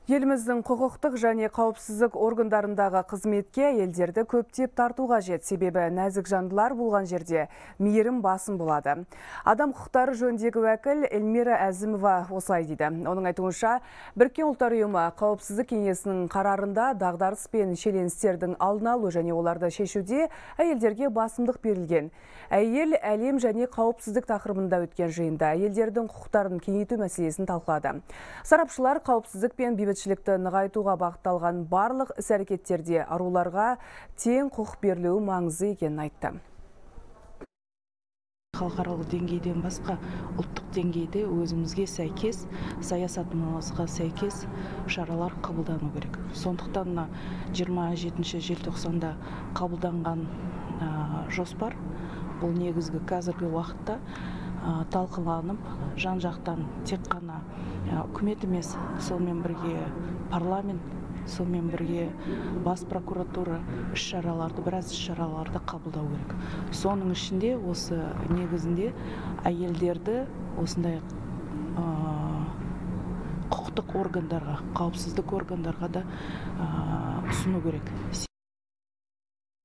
Еліміздің құқықтық және қауіпсіздік органдарындағы қызметке әйелдерді көптеп тарту қажет. Себебі нәзік жандылар болған жерде мейірім басым болады. Адам құқықтары жөніндегі уәкіл Эльмира Әзімова осылай дейді. Оның айтуынша, Біріккен ұлттар ұйымы қауіпсіздік кеңесінің қарарында дағдарыс пен шиеленістердің алдын алу және оларды шешуде әйелдерге басымдық берілген. Әйел, әлем және қауіпсіздік тақырыбында өткен жиында әйелдердің құқықтарын кеңейту мәселесін талқылады. Сарапшылар қауіпсіздік пен бейбітшілікті нығайтуға бағытталған барлық іс-әрекеттерде аруларға тең құқық берілуі маңызды екенін айтты. Халықаралық деңгейден басқа ұлттық деңгейде өзімізге сәйкес, саясатымызға сәйкес шаралар қабылдану керек. Сондықтан 27 желтоқсанда қабылданған жоспар бұл негізгі қазіргі уақытта талқыланып, жан-жақтан тек қана үкімет емес, сонымен бірге парламент, сонымен бірге бас прокуратура біраз іс-шараларды қабылдау керек. Соның ішінде осы негізінде әйелдерді осындай құқықтық органдарға, қауіпсіздік органдарға да ұсыну керек.